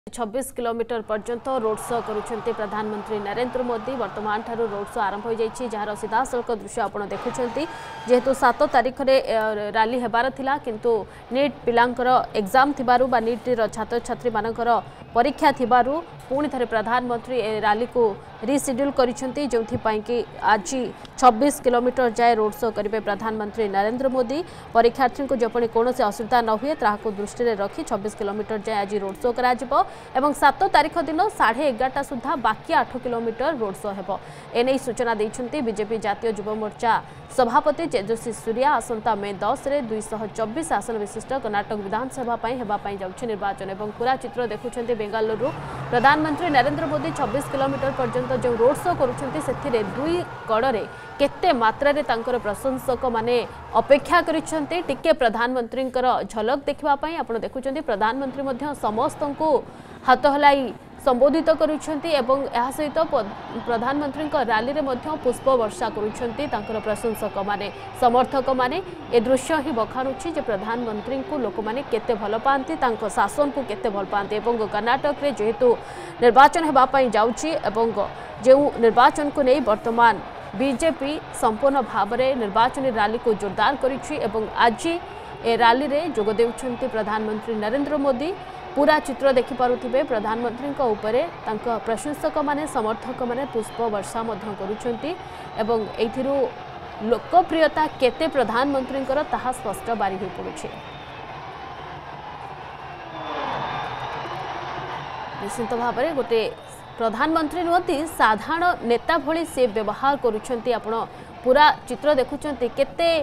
26 kilometre पर्यंत road show करुछंती प्रधानमंत्री नरेंद्र मोदी। वर्तमान ठारू रोड शो आरंभ हो जाइछि, जार सीधासलख दृश्य आपण देखुछंती। जेहेतु 7 तारिख रे रैली हेबार थिला, किंतु नीट पिलांकर एग्जाम थिबारु बा नीट रो छात्र छात्री मानकर परीक्षा थिबारु पुणी थरे प्रधानमंत्री रैली को रिशेड्यूल करिसेंती, जोथि पई कि आज 26 किलोमीटर जाए रोड शो करिवे प्रधानमंत्री नरेंद्र मोदी। परीक्षार्थी को जपणी कोनोसी असुविधा न हुए ताहाको दृष्टि रे रखी 26 किलोमीटर जाए आज रोड शो करा जिवो एवं 7 तारिख दिन 11:30 सुधा बाकी 8 किलोमीटर रोड शो हेबो। एनै सूचना दैछंती बीजेपी जातीय युवा मोर्चा सभापति तेजस्वी सूर्या। आसंता मे 10 रे 224 आसन विशिष्ट कर्नाटक विधानसभा पई हेबा पई जाउछि निर्वाचन। एवं पूरा चित्र देखुछंती बेंगालुरु प्रधानमंत्री नरेंद्र मोदी 26 किलोमीटर पर्यंत जो रोड शो करुछंती सेथिरे दुई कड़े केते मात्रा रे तांकर प्रशंसक माने अपेक्षा करिछंती टिके प्रधानमंत्री झलक देखिबा पई। आपण देखुछंती प्रधानमंत्री मध्य समस्त को हाथ हलाई संबोधित करुछंती एवं या सहित प्रधानमंत्री रैली रे मध्य पुष्प वर्षा करुछंती तांकर प्रशंसक माने समर्थक माने। ए दृश्य ही बखाणुछि जे प्रधानमंत्री को लोक माने केते भल पांती, तांको शासन को केते भल पांती। एवं कर्नाटक रे जेहेतु निर्वाचन हेबा पई जाउछि एवं जे निर्वाचन को नहीं वर्तमान बीजेपी संपूर्ण भाव में निर्वाचन रैली को जोरदार करिछि एवं आज ए रैली रे जोग देउछंती प्रधानमंत्री नरेंद्र मोदी। पूरा चित्र देखि पारुथिबे प्रधानमंत्री उपरे तांका प्रशंसक माने समर्थक माने पुष्प वर्षा मध्य करुछंती एवं एथिरु लोकप्रियता केते प्रधानमंत्री ताहा स्पष्ट बारी हो पड़ुछि। निश्चित भाव में गोटे प्रधानमंत्री नुहति साधारण नेता भली से व्यवहार करुछंती। आपण पूरा चित्र देखुछंती केते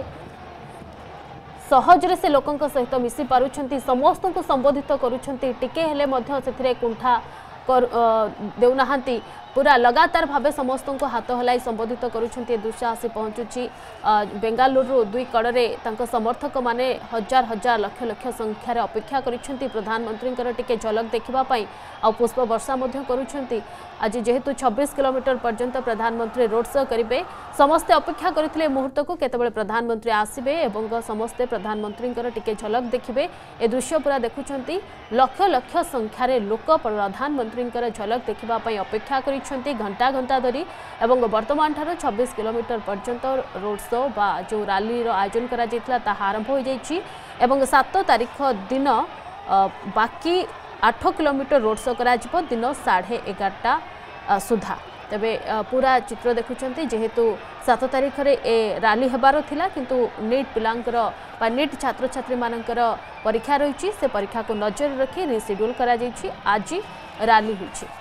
सहजरे से लोकंक सहित मिसी पारुछंती, समस्त को संबोधित करुछंती, टिके हेले मध्य सेथिरे कुंठा देउनाहांती। पूरा लगातार भावे समस्त को हाथ हलाई संबोधित करुछंती। दृश्य आसी पहुंचुछि बेंगालुरु दुई कड़े तांको समर्थक माने हजार हजार लक्ष लक्ष संख्यार अपेक्षा करिछंती प्रधानमंत्री टिके झलक देखिबा पई आ पुष्प वर्षा मध्य करुछंती। आज जेहेतु 26 किलोमीटर पर्यंत प्रधानमंत्री रोड शो करिवे, समस्ते अपेक्षा करथिले मुहूर्त को केतेबेले प्रधानमंत्री आसीबे एवं समस्ते प्रधानमंत्री टिके झलक देखिबे। ए दृश्य पूरा देखुछंती लक्ष लक्ष संख्यार लोक प्रधानमंत्री झलक देखिबा पई अपेक्षा करिछंती घंटा घंटा धरी। एवं वर्तमान ठारो 26 किलोमीटर पर्यंत रोड शो बा जो रैली रो आयोजन करा जैतला ता आरंभ हो जाइछि एवं 7 तारिख दिन बाकी 8 किलोमीटर रोड शो करा जिवो दिन 11:30 सुधा। तबे पूरा चित्र देखुछंती जेहेतु 7 तारिख रे ए रैली हेबार थिला, किंतु नीट पिलांकर बा नीट छात्र छात्री मानकर परीक्षा रहिछि, से परीक्षा को नजर रखी रिशेड्यूल करा जैछि। आज रैली होछि।